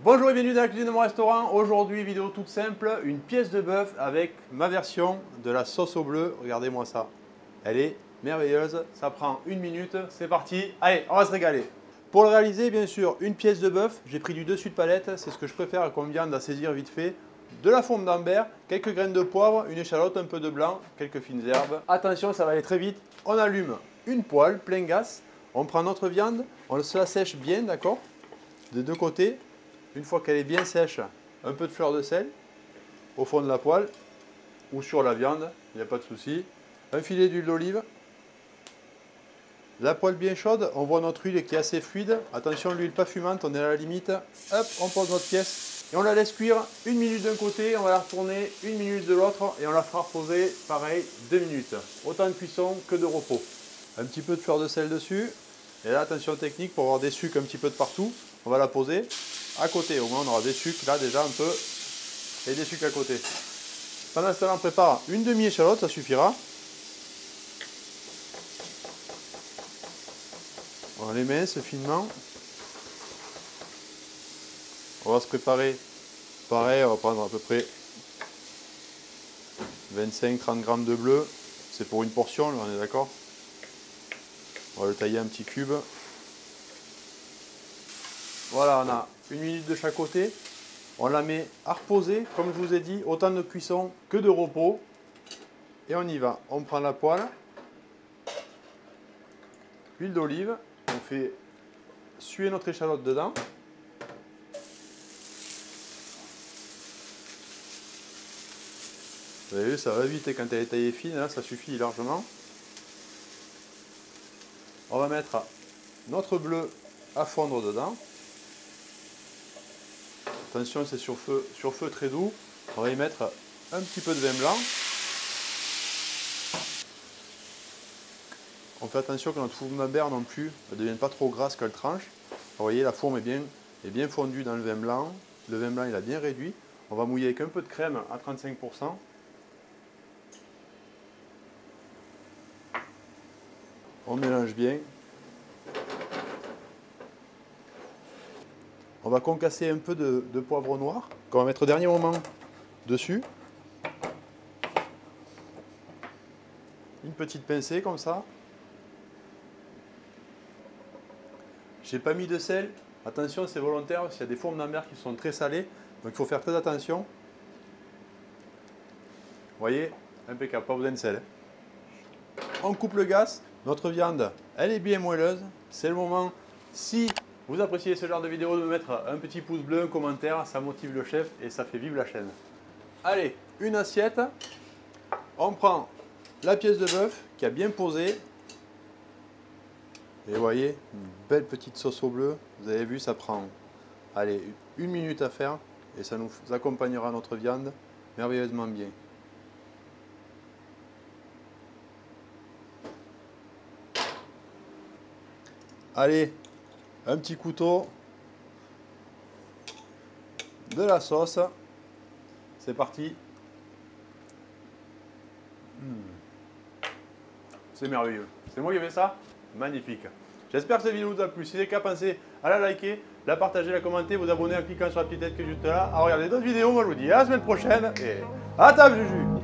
Bonjour et bienvenue dans la cuisine de mon restaurant. Aujourd'hui, vidéo toute simple, une pièce de bœuf avec ma version de la sauce au bleu. Regardez-moi ça. Elle est merveilleuse. Ça prend une minute. C'est parti. Allez, on va se régaler. Pour le réaliser, bien sûr, une pièce de bœuf. J'ai pris du dessus de palette. C'est ce que je préfère comme viande à saisir vite fait. De la fourme d'Ambert, quelques graines de poivre, une échalote, un peu de blanc, quelques fines herbes. Attention, ça va aller très vite. On allume une poêle plein gaz. On prend notre viande. On se la sèche bien, d'accord, des deux côtés. Une fois qu'elle est bien sèche, un peu de fleur de sel au fond de la poêle ou sur la viande, il n'y a pas de souci. Un filet d'huile d'olive. La poêle bien chaude, on voit notre huile qui est assez fluide. Attention, l'huile pas fumante, on est à la limite. Hop, on pose notre pièce et on la laisse cuire une minute d'un côté, on va la retourner une minute de l'autre et on la fera reposer pareil 2 minutes. Autant de cuisson que de repos. Un petit peu de fleur de sel dessus. Et là, attention technique, pour avoir des sucres un petit peu de partout, on va la poser à côté. Au moins, on aura des sucres là déjà un peu et des sucres à côté. Pendant ce temps, on prépare une demi-échalote, ça suffira. On les mince finement. On va se préparer, pareil, on va prendre à peu près 25-30 grammes de bleu. C'est pour une portion, là, on est d'accord. On va le tailler en petits cubes. Voilà, on a une minute de chaque côté. On la met à reposer, comme je vous ai dit, autant de cuisson que de repos. Et on y va. On prend la poêle, huile d'olive, on fait suer notre échalote dedans. Vous avez vu, ça va vite et quand elle est taillée fine, là, ça suffit largement. On va mettre notre bleu à fondre dedans. Attention, c'est sur feu très doux. On va y mettre un petit peu de vin blanc. On fait attention que notre fourme d'Ambert non plus ne devienne pas trop grasse qu'elle tranche. Vous voyez, la fourme est bien fondue dans le vin blanc. Le vin blanc, il a bien réduit. On va mouiller avec un peu de crème à 35%. On mélange bien. On va concasser un peu de poivre noir qu'on va mettre au dernier moment dessus. Une petite pincée comme ça. J'ai pas mis de sel. Attention, c'est volontaire. S'il y a des fourmes d'Ambert qui sont très salées, donc il faut faire très attention. Vous voyez, impeccable, pas besoin de sel. On coupe le gaz. Notre viande, elle est bien moelleuse. C'est le moment, si vous appréciez ce genre de vidéo, de me mettre un petit pouce bleu, un commentaire. Ça motive le chef et ça fait vivre la chaîne. Allez, une assiette. On prend la pièce de bœuf qui a bien posé. Et vous voyez, une belle petite sauce au bleu. Vous avez vu, ça prend, allez, 1 minute à faire. Et ça nous accompagnera notre viande merveilleusement bien. Allez, un petit couteau, de la sauce, c'est parti. C'est merveilleux. C'est moi qui ai fait ça? Magnifique. J'espère que cette vidéo vous a plu. Si c'est le cas, pensez à la liker, la partager, la commenter, vous abonner en cliquant sur la petite tête qui est juste là. À regarder d'autres vidéos. Moi je vous dis à la semaine prochaine et à table Juju.